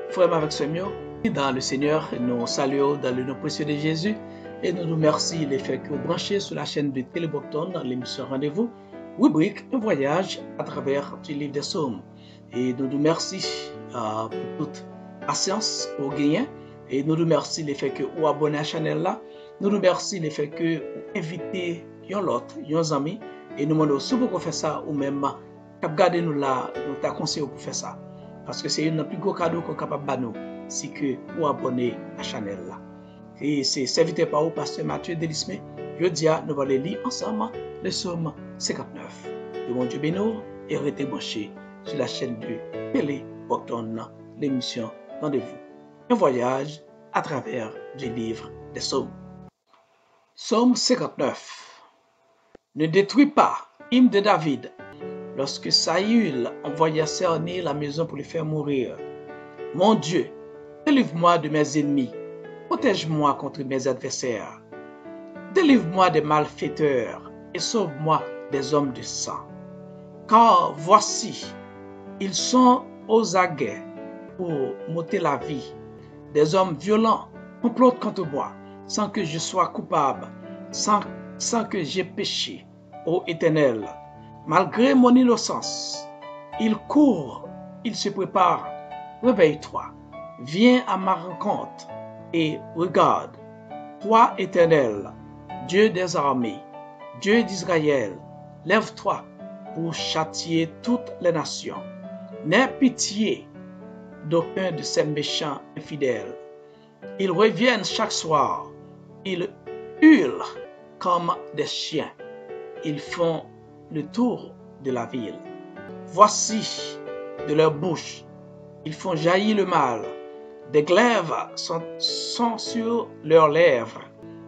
Frère avec Seigneur, dans le Seigneur, nous saluons dans le nom précieux de Jésus et nous nous remercions les faits que vous branchez sur la chaîne de Télé Bocton dans l'émission Rendez-vous, rubrique Un voyage à travers du livre des Psaumes. Et nous nous remercions pour toute patience au gagnant et nous nous remercions les faits que vous abonnez à la chaîne là. Nous nous remercions les faits que vous invitez l'autre, nos amis et nous demandons si vous faites ça ou même regardez nous là, nous t'aconseignons pour faire ça. Parce que c'est un plus gros cadeau qu'on est capable de nous si que vous abonnez à la chaîne là. Et c'est servité par vous, pasteur Mathieu Delismé. Je dis à nous allons lire ensemble le psaume 59. Que mon Dieu bénisse et restez branchés sur la chaîne de Télé Bocton, l'émission Rendez-vous. Un voyage à travers du livre des psaumes. Psaume 59. Ne détruis pas, hymne de David. Lorsque Saül envoya cerner la maison pour le faire mourir. Mon Dieu, délivre-moi de mes ennemis, protège-moi contre mes adversaires. Délivre-moi des malfaiteurs et sauve-moi des hommes de sang. Car voici, ils sont aux aguets pour m'ôter la vie. Des hommes violents complotent contre moi, sans que je sois coupable, sans que j'aie péché, ô Éternel. Malgré mon innocence, ils courent, ils se préparent. Réveille-toi, viens à ma rencontre et regarde. Toi, Éternel, Dieu des armées, Dieu d'Israël, lève-toi pour châtier toutes les nations. N'aie pitié d'aucun de ces méchants infidèles. Ils reviennent chaque soir, ils hurlent comme des chiens. Ils font le tour de la ville. Voici de leur bouche, ils font jaillir le mal. Des glaives sont sur leurs lèvres.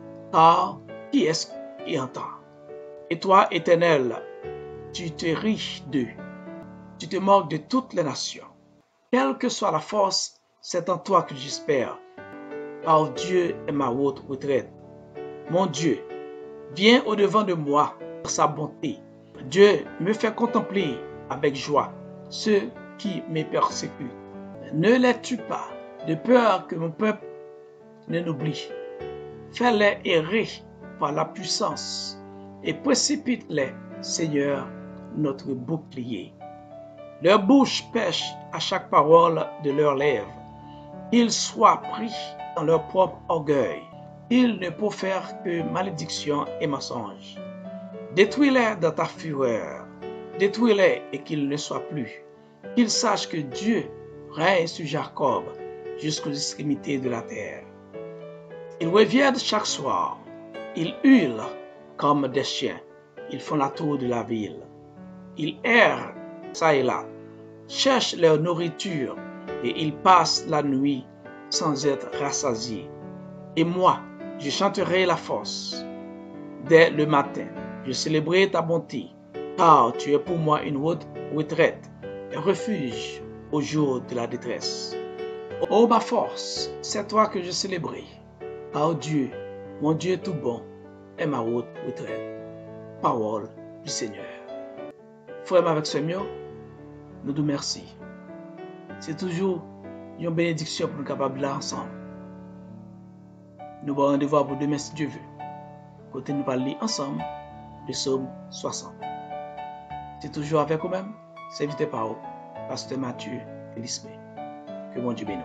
Car qui est-ce qui entend? Et toi, Éternel, tu te ris d'eux. Tu te moques de toutes les nations. Quelle que soit la force, c'est en toi que j'espère. Car Dieu est ma haute retraite. Mon Dieu, viens au-devant de moi par sa bonté. Dieu me fait contempler avec joie ceux qui me persécutent. Ne les tue pas, de peur que mon peuple ne l'oublie. Fais-les errer par la puissance et précipite-les, Seigneur, notre bouclier. Leur bouche pêche à chaque parole de leurs lèvres. Qu'ils soient pris dans leur propre orgueil. Ils ne profèrent que malédiction et mensonge. Détruis-les dans ta fureur. Détruis-les et qu'ils ne soient plus. Qu'ils sachent que Dieu règne sur Jacob jusqu'aux extrémités de la terre. Ils reviennent chaque soir. Ils hurlent comme des chiens. Ils font la tour de la ville. Ils errent ça et là, cherchent leur nourriture et ils passent la nuit sans être rassasiés. Et moi, je chanterai la force. Dès le matin, je célébrerai ta bonté, car tu es pour moi une haute retraite, un refuge au jour de la détresse. Ô ma force, c'est toi que je célébrerai, car Dieu, mon Dieu tout bon, est ma haute retraite. Parole du Seigneur. Frère avec Seigneur, nous nous remercions. C'est toujours une bénédiction pour nous capables là ensemble. Nous allons rendez-vous pour demain si Dieu veut. Côté nous parler ensemble de Psaume 60. C'est toujours avec vous-même, c'est invité par vous, pasteur Mathieu Delismé. Que mon Dieu bénisse.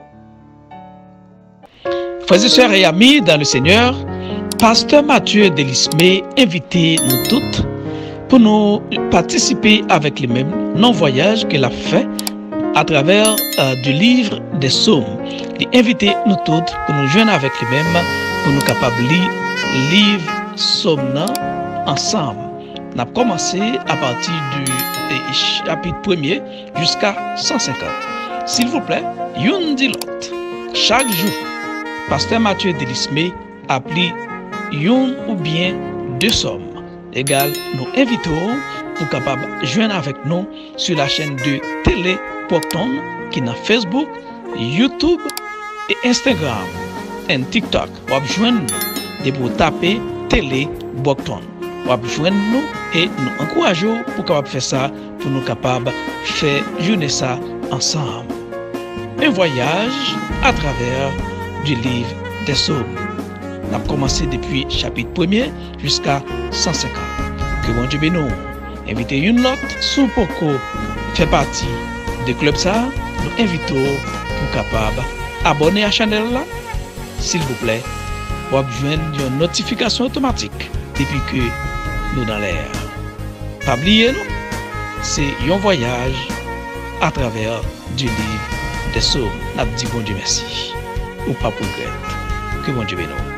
Frères et sœurs et amis dans le Seigneur, pasteur Mathieu Delismé invite nous toutes pour nous participer avec les mêmes non-voyages qu'il a fait à travers du livre des psaumes. Il invite nous toutes pour nous joindre avec les mêmes, pour nous capables de lire le livre psaume ensemble. On a commencé à partir du chapitre 1er jusqu'à 150. S'il vous plaît, yon dit l'autre. Chaque jour, pasteur Mathieu Delismé appelle yon ou bien deux psaumes. Égal, nous invitons pour capable joindre avec nous sur la chaîne de Télé Bocton qui est dans Facebook, YouTube et Instagram et TikTok. Vous pouvez joindre nous et pour taper Télé Bocton. Vous pouvez joindre nous et nous encourageons pour capable faire ça, pour nous capable faire journée ça ensemble. un voyage à travers du livre des Psaumes. On a commencé depuis chapitre 1er jusqu'à 150. Que bon Dieu bénisse. Invitez une lot sous Poco fait partie de club ça. Nous invitons pour capable abonner à la chaîne là, s'il vous plaît, pour joindre une notification automatique depuis que nous dans l'air. Pas oublier nous, c'est un voyage à travers du livre des Psaumes. N'a dit bon Dieu merci. Ou pas pour regret. Que bon Dieu bénisse.